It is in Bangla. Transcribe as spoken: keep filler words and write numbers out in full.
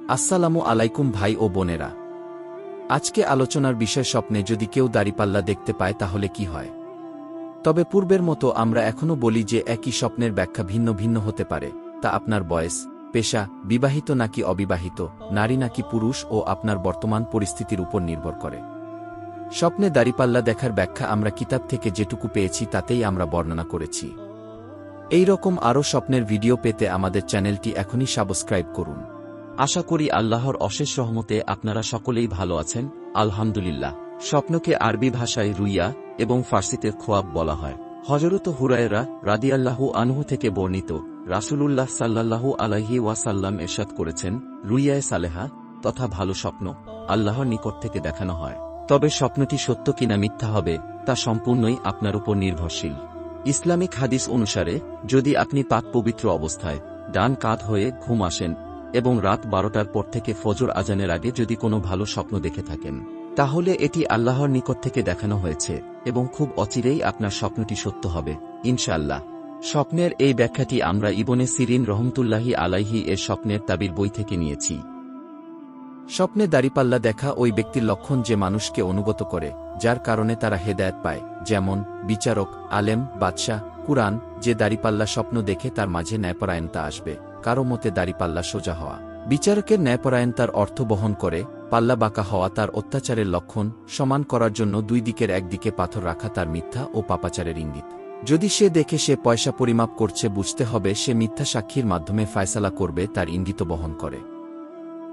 আসসালামু আলাইকুম ভাই ও বোনেরা। আজকে আলোচনার বিষয় স্বপ্নে যদি কেউ দাড়িপাল্লা দেখতে পায় তাহলে কি হয়। তবে পূর্বের মতো আমরা এখনও বলি যে একই স্বপ্নের ব্যাখ্যা ভিন্ন ভিন্ন হতে পারে, তা আপনার বয়স, পেশা, বিবাহিত নাকি অবিবাহিত, নারী নাকি পুরুষ ও আপনার বর্তমান পরিস্থিতির উপর নির্ভর করে। স্বপ্নে দাড়িপাল্লা দেখার ব্যাখ্যা আমরা কিতাব থেকে যেটুকু পেয়েছি তাতেই আমরা বর্ণনা করেছি। এই রকম আরও স্বপ্নের ভিডিও পেতে আমাদের চ্যানেলটি এখনই সাবস্ক্রাইব করুন। আশা করি আল্লাহর অশেষ রহমতে আপনারা সকলেই ভালো আছেন, আলহামদুলিল্লাহ। স্বপ্নকে আরবি ভাষায় রুইয়া এবং ফার্সিতে খোয়াব বলা হয়। হযরত হুরায়রা রাদিয়াল্লাহু আনহু থেকে বর্ণিত, রাসূলুল্লাহ সাল্লাল্লাহু আলাইহি ওয়াসাল্লাম ইরশাদ করেছেন, রুইয়ায়ে সালেহা তথা ভালো স্বপ্ন আল্লাহর নিকট থেকে দেখানো হয়। তবে স্বপ্নটি সত্য কিনা মিথ্যা হবে তা সম্পূর্ণই আপনার উপর নির্ভরশীল। ইসলামিক হাদিস অনুসারে যদি আপনি পাক পবিত্র অবস্থায় ডান কাঁধ হয়ে ঘুম আসেন এবং রাত বারোটার পর থেকে ফজর আজানের আগে যদি কোনো ভালো স্বপ্ন দেখে থাকেন, তাহলে এটি আল্লাহর নিকট থেকে দেখানো হয়েছে এবং খুব অচিরেই আপনার স্বপ্নটি সত্য হবে ইনশাআল্লাহ। স্বপ্নের এই ব্যাখ্যাটি আমরা ইবনে সিরিন রহমতুল্লাহি আলাইহি এর স্বপ্নের তাবির বই থেকে নিয়েছি। স্বপ্নে দাড়িপাল্লা দেখা ওই ব্যক্তির লক্ষণ যে মানুষকে অনুগত করে, যার কারণে তারা হেদায়েত পায়, যেমন বিচারক, আলেম, বাদশাহ, কুরআন। যে দাড়িপাল্লা স্বপ্ন দেখে তার মাঝে ন্যায়পরায়ণতা আসবে। কারো মতে দাড়িপাল্লা সোজা হওয়া বিচারকের ন্যায়পরায়ণতার অর্থ বহন করে, পাল্লা বাঁকা হওয়া তার অত্যাচারের লক্ষণ, সমান করার জন্য দুই দিকের একদিকে পাথর রাখা তার মিথ্যা ও পাপাচারের ইঙ্গিত। যদি সে দেখে সে পয়সা পরিমাপ করছে, বুঝতে হবে সে মিথ্যা সাক্ষীর মাধ্যমে ফায়সালা করবে, তার ইঙ্গিত বহন করে।